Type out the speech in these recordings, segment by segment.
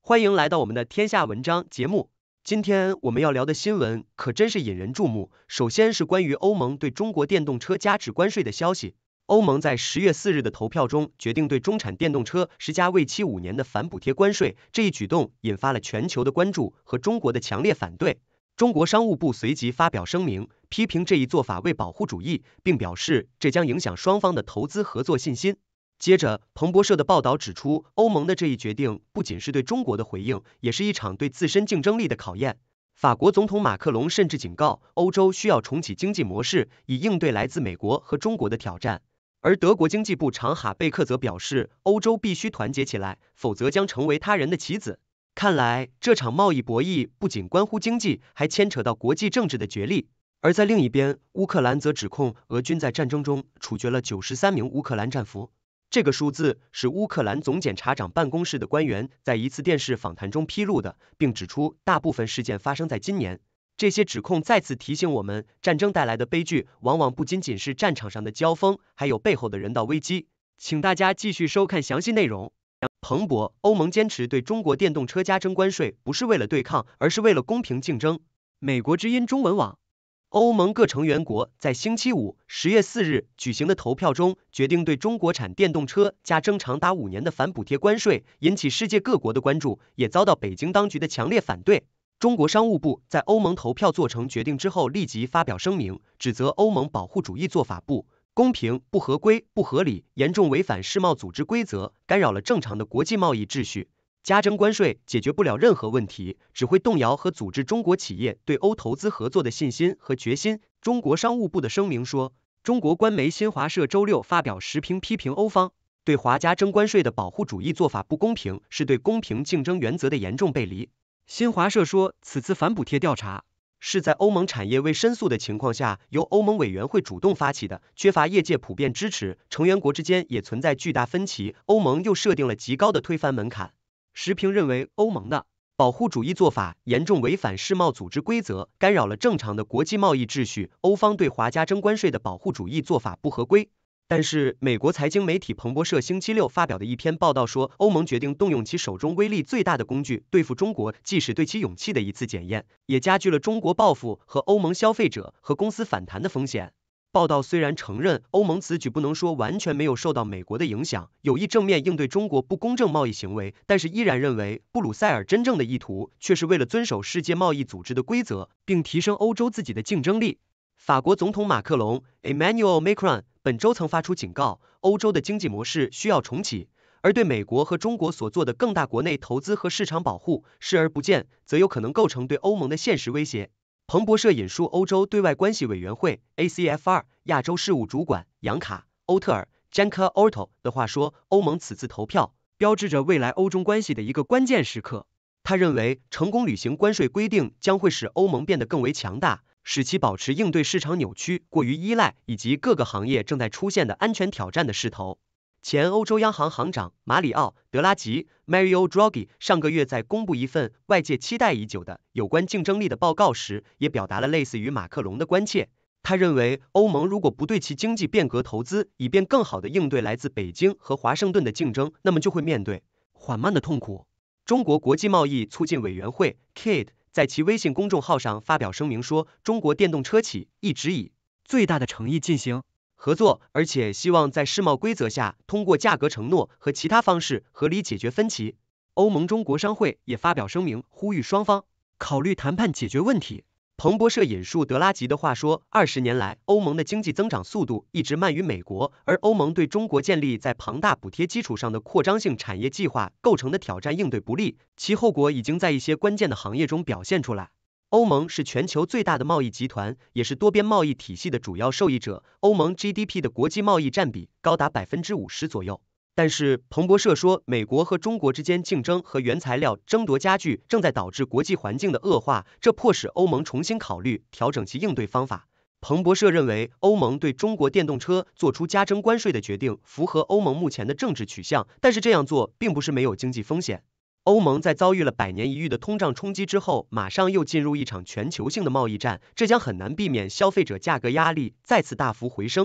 欢迎来到我们的天下文章节目。今天我们要聊的新闻可真是引人注目。首先是关于欧盟对中国电动车加值关税的消息。欧盟在10月4日的投票中决定对中产电动车施加为期5年的反补贴关税，这一举动引发了全球的关注和中国的强烈反对。中国商务部随即发表声明，批评这一做法为保护主义，并表示这将影响双方的投资合作信心。接着，彭博社的报道指出，欧盟的这一决定不仅是对中国的回应，也是一场对自身竞争力的考验。法国总统马克龙甚至警告，欧洲需要重启经济模式，以应对来自美国和中国的挑战。而德国经济部长哈贝克则表示，欧洲必须团结起来，否则将成为他人的棋子。看来，这场贸易博弈不仅关乎经济，还牵扯到国际政治的角力。而在另一边，乌克兰则指控俄军在战争中处决了93名乌克兰战俘。这个数字是乌克兰总检察长办公室的官员在一次电视访谈中披露的，并指出大部分事件发生在今年。这些指控再次提醒我们，战争带来的悲剧往往不仅仅是战场上的交锋，还有背后的人道危机。请大家继续收看详细内容。彭博，欧盟坚持对中国电动车加征关税，不是为了对抗，而是为了公平竞争。美国之音中文网。欧盟各成员国在星期五10月4日举行的投票中，决定对中国产电动车加征长达5年的反补贴关税，引起世界各国的关注，也遭到北京当局的强烈反对。中国商务部在欧盟投票做成决定之后，立即发表声明，指责欧盟保护主义做法不公平、不合规、不合理，严重违反世贸组织规则，干扰了正常的国际贸易秩序。加征关税解决不了任何问题，只会动摇和阻滞中国企业对欧投资合作的信心和决心。中国商务部的声明说，中国官媒新华社周六发表时评，批评欧方对华加征关税的保护主义做法不公平，是对公平竞争原则的严重背离。新华社说，此次反补贴调查是在欧盟产业未申诉的情况下，由欧盟委员会主动发起的，缺乏业界普遍支持，成员国之间也存在巨大分歧，欧盟又设定了极高的推翻门槛。时评认为，欧盟的保护主义做法严重违反世贸组织规则，干扰了正常的国际贸易秩序，欧方对华加征关税的保护主义做法不合规。但是，美国财经媒体彭博社星期六发表的一篇报道说，欧盟决定动用其手中威力最大的工具对付中国，既是对其勇气的一次检验，也加剧了中国报复和欧盟消费者和公司反弹的风险。报道虽然承认欧盟此举不能说完全没有受到美国的影响，有意正面应对中国不公正贸易行为，但是依然认为布鲁塞尔真正的意图却是为了遵守世界贸易组织的规则，并提升欧洲自己的竞争力。法国总统马克龙 Emmanuel Macron 本周曾发出警告，欧洲的经济模式需要重启，而对美国和中国所做的更大国内投资和市场保护视而不见，则有可能构成对欧盟的现实威胁。彭博社引述欧洲对外关系委员会 ACFR 亚洲事务主管杨卡·欧特尔 Janka Orto 的话说，欧盟此次投票标志着未来欧中关系的一个关键时刻。他认为，成功履行关税规定将会使欧盟变得更为强大，使其保持应对市场扭曲、过于依赖以及各个行业正在出现的安全挑战的势头。前欧洲央行行长马里奥·德拉吉 Mario Draghi 上个月在公布一份外界期待已久的有关竞争力的报告时，也表达了类似于马克龙的关切。他认为，欧盟如果不对其经济变革投资，以便更好地应对来自北京和华盛顿的竞争，那么就会面对缓慢的痛苦。中国国际贸易促进委员会 KID 在其微信公众号上发表声明说，中国电动车企一直以最大的诚意进行合作，而且希望在世贸规则下通过价格承诺和其他方式合理解决分歧。欧盟中国商会也发表声明，呼吁双方考虑谈判解决问题。彭博社引述德拉吉的话说，20年来，欧盟的经济增长速度一直慢于美国，而欧盟对中国建立在庞大补贴基础上的扩张性产业计划构成的挑战应对不利，其后果已经在一些关键的行业中表现出来。欧盟是全球最大的贸易集团，也是多边贸易体系的主要受益者。欧盟 GDP 的国际贸易占比高达50%左右。但是，彭博社说，美国和中国之间竞争和原材料争夺加剧，正在导致国际环境的恶化，这迫使欧盟重新考虑调整其应对方法。彭博社认为，欧盟对中国电动车做出加征关税的决定符合欧盟目前的政治取向，但是这样做并不是没有经济风险。欧盟在遭遇了100年一遇的通胀冲击之后，马上又进入一场全球性的贸易战，这将很难避免消费者价格压力再次大幅回升。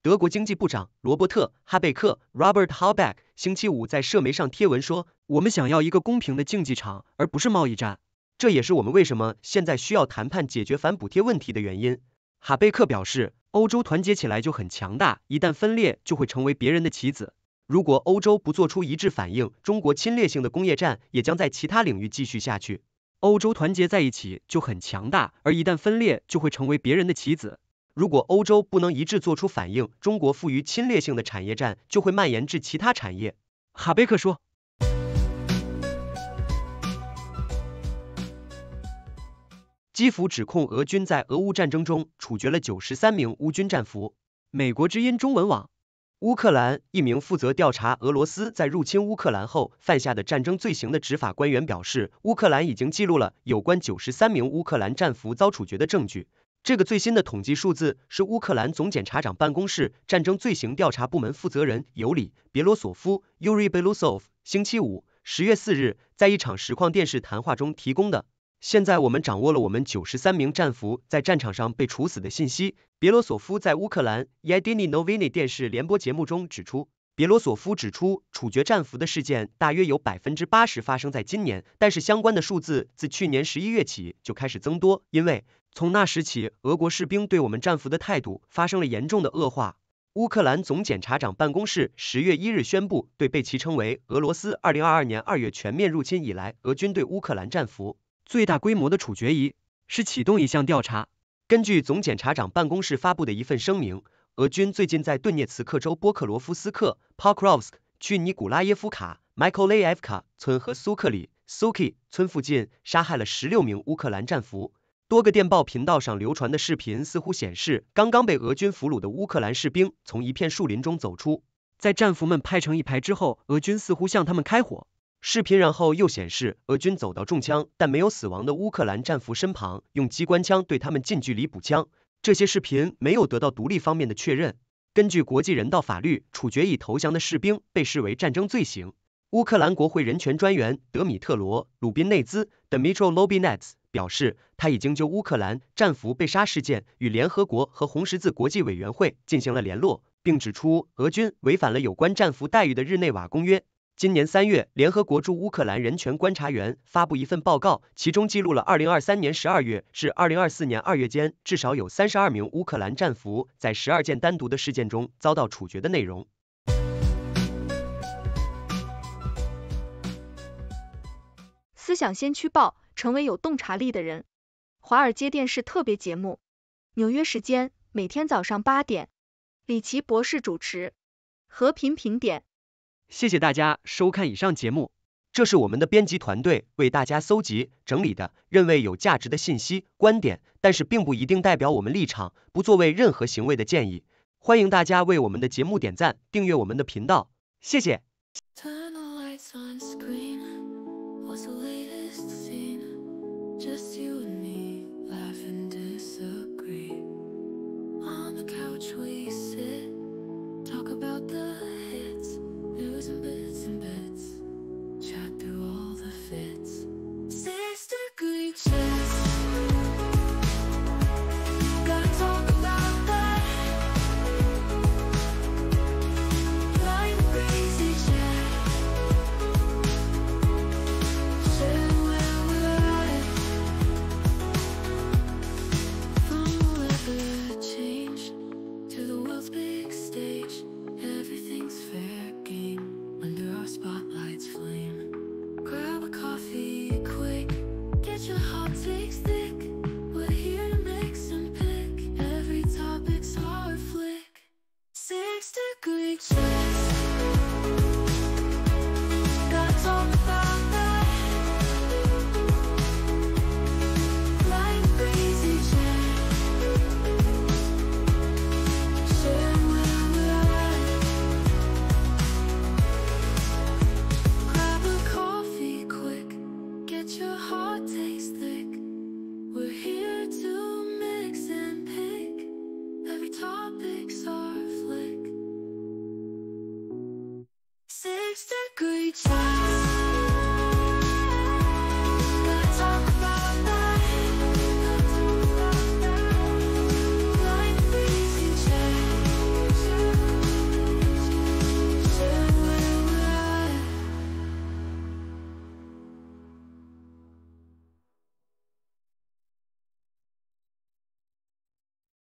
德国经济部长罗伯特·哈贝克 （Robert Habeck） 星期五在社媒上贴文说：“我们想要一个公平的竞技场，而不是贸易战。这也是我们为什么现在需要谈判解决反补贴问题的原因。”哈贝克表示，欧洲团结起来就很强大，一旦分裂就会成为别人的棋子。如果欧洲不做出一致反应，中国侵略性的工业战也将在其他领域继续下去。欧洲团结在一起就很强大，而一旦分裂就会成为别人的棋子。如果欧洲不能一致做出反应，中国负于侵略性的产业战就会蔓延至其他产业。哈贝克说。基辅指控俄军在俄乌战争中处决了93名乌军战俘。美国之音中文网。乌克兰一名负责调查俄罗斯在入侵乌克兰后犯下的战争罪行的执法官员表示，乌克兰已经记录了有关93名乌克兰战俘遭处决的证据。这个最新的统计数字是乌克兰总检察长办公室战争罪行调查部门负责人尤里·别罗索夫 （Yuri Belousov） 星期五10月4日在一场实况电视谈话中提供的。现在我们掌握了我们93名战俘在战场上被处死的信息。别罗索夫在乌克兰 Yedini Novini 电视联播节目中指出，别罗索夫指出，处决战俘的事件大约有80%发生在今年，但是相关的数字自去年11月起就开始增多，因为从那时起，俄国士兵对我们战俘的态度发生了严重的恶化。乌克兰总检察长办公室10月1日宣布，对被其称为俄罗斯2022年2月全面入侵以来俄军对乌克兰战俘最大规模的处决是启动一项调查。根据总检察长办公室发布的一份声明，俄军最近在顿涅茨克州波克罗夫斯克 Pokrovsk 区尼古拉耶夫卡 Mykolaievka 村和苏克里 Suki 村附近杀害了16名乌克兰战俘。多个电报频道上流传的视频似乎显示，刚刚被俄军俘虏的乌克兰士兵从一片树林中走出，在战俘们排成一排之后，俄军似乎向他们开火。视频然后又显示，俄军走到中枪但没有死亡的乌克兰战俘身旁，用机关枪对他们近距离补枪。这些视频没有得到独立方面的确认。根据国际人道法律，处决已投降的士兵被视为战争罪行。乌克兰国会人权专员德米特罗·鲁宾内兹 Dmytro Lubinets 表示，他已经就乌克兰战俘被杀事件与联合国和红十字国际委员会进行了联络，并指出俄军违反了有关战俘待遇的日内瓦公约。今年3月，联合国驻乌克兰人权观察员发布一份报告，其中记录了2023年12月至2024年2月间，至少有32名乌克兰战俘在12件单独的事件中遭到处决的内容。 思想先驱报，成为有洞察力的人。华尔街电视特别节目，纽约时间每天早上8点，李奇博士主持，和平评点。 谢谢大家收看以上节目，这是我们的编辑团队为大家搜集整理的认为有价值的信息观点，但是并不一定代表我们立场，不作为任何行为的建议。欢迎大家为我们的节目点赞，订阅我们的频道，谢谢。